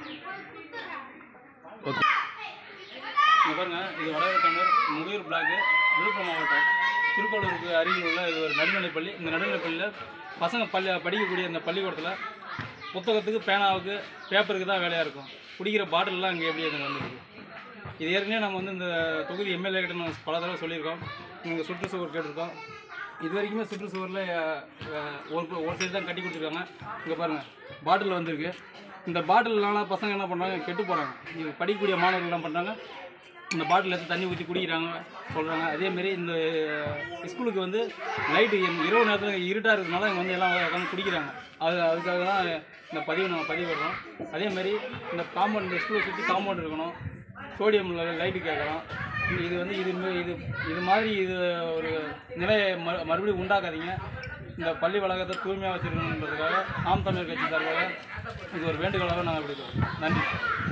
Okay பாருங்க, இது வடகத்தமிழர் முதியூர் block, Villupuram மாவட்டம், திருக்கோளூருக்கு அருகில் உள்ள இது ஒரு நடுநிலைப்பள்ளி. இந்த நடுநிலைப்பள்ளியில் பசங்க படிக்கக்கூடிய இந்த பள்ளிக்கூடத்தில் புத்தகத்துக்கு, பேனாவுக்கு, பேப்பருக்கு தான் வேலையாக இருக்கும். குடிக்கிற பாட்டிலெலாம் இங்கே எப்படி அது வந்துருக்கு. இது ஏற்கனவே நம்ம இந்த தொகுதி எம்எல்ஏ கிட்ட நம்ம பல தடவை சொல்லியிருக்கோம். இங்கே சுற்றுச்சுவர் கேட்டிருக்கோம். இது வரைக்குமே சுற்றுச்சுவரில் ஒரு சைடு தான் கட்டி கொடுத்துருக்காங்க. இங்கே பாருங்கள், பாட்டில் வந்திருக்கு. இந்த பாட்டில்லாம் பசங்க என்ன பண்ணுறாங்க, கெட்டு போகிறாங்க. இது படிக்கக்கூடிய மாணவர்கள்லாம் பண்ணுறாங்க, இந்த பாட்டில் எடுத்து தண்ணி ஊற்றி குடிக்கிறாங்க சொல்கிறாங்க. அதேமாரி இந்த ஸ்கூலுக்கு லைட்டு இரவு நேரத்தில் இருட்டாக இருக்கிறதுனால இங்கே எல்லாம் உட்காந்து குடிக்கிறாங்க. அதுக்காக தான் இந்த நம்ம பதிவிடுறோம். அதேமாரி இந்த காம்பவுண்ட், இந்த ஸ்கூலை சுற்றி காம்பவுண்ட் இருக்கணும், சோடியம் லைட்டு கேட்கலாம். இது மாதிரி ஒரு நிலையை மறுபடியும் உண்டாக்காதீங்க. இந்த பள்ளி வளாகத்தை தூய்மையாக வச்சுருக்கணுன்றதுக்காக நாம் தமிழர் கட்சி சார்பாக இது ஒரு வேண்டுகோளாக நாங்கள் விடுக்கிறோம். நன்றி.